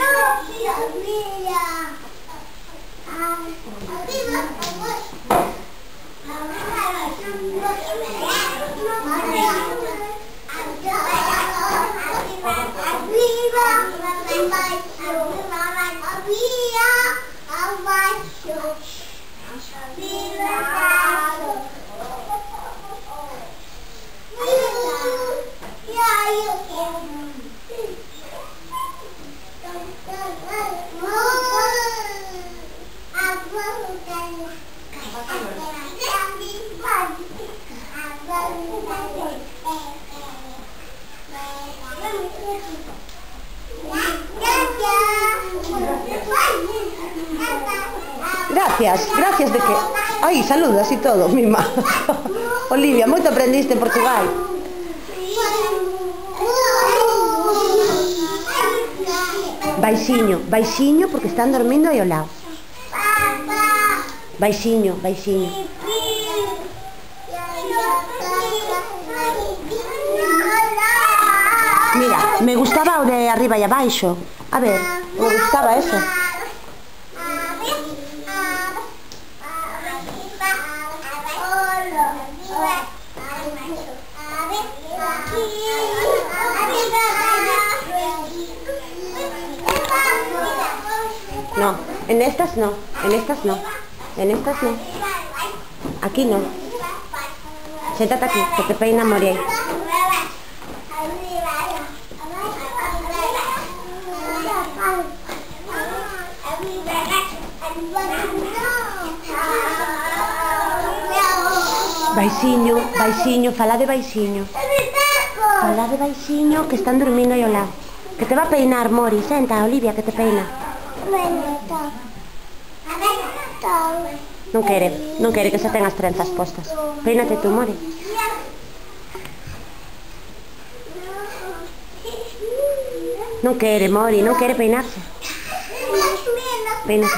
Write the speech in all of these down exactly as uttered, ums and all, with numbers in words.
Gracias, gracias de que... Ai, saludas e todo, mima. Olivia, moito aprendiste en Portugal. Baixiño, baixiño porque están dormindo aí ao lado. Baixiño, baixiño. Mira, me gustaba o de arriba e abaixo. A ver, me gustaba eso. No, en estas no, en estas no, en estas no. Aquí no. Siéntate aquí, que te peina Moriel. Baixiño, baixiño, fala de baixiño. Fala de baixiño que están dormindo aí ao lado. Que te va a peinar, Mori, senta, Olivia, que te peina. Non quere, non quere que se ten as trenzas postas. Peínate tú, Mori. Non quere, Mori, non quere peinarse. Peínate.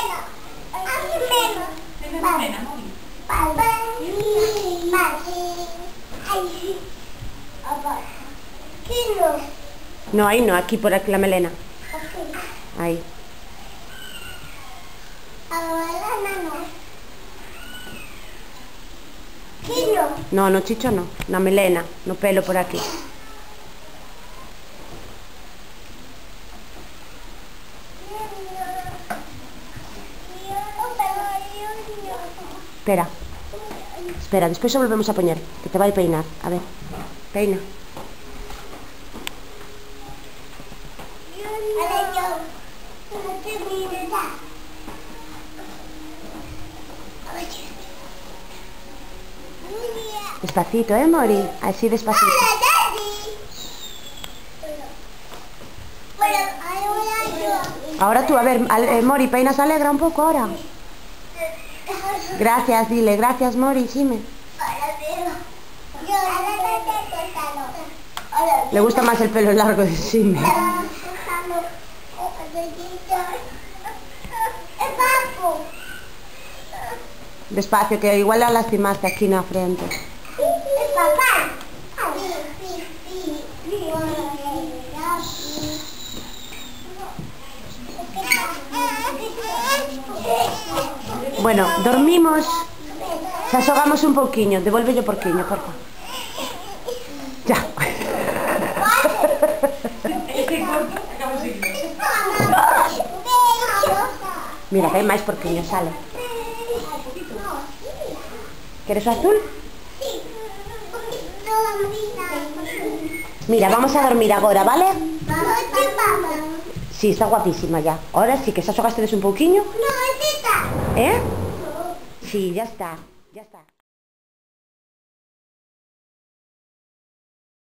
No, ahí no, aquí por aquí la melena. Ahí. No, no chicho no, na melena, no pelo por aquí. Espera, espera, despois o volvemos a poñer, que te vai peinar, a ver, peina. Despacito, eh, Mori, así despacito. Ahora tú, a ver, eh, Mori, peinas alegra un poco ahora. Gracias, dile, gracias, Mori, Xime. Le gusta más el pelo largo de Xime. Despacio, que igual la lastimaste aquí en la frente. Bueno, dormimos. Se asogamos un poquinho. Devuélvelle porquiño, porfa. Ya. Mira, que hai máis porquiños, sale. ¿Quieres azul? Mira, vamos a dormir agora, ¿vale? Sí, está guapísima ya. Ahora sí que se asogaste un poquinho. ¿Eh? Sí, ya está, ya está.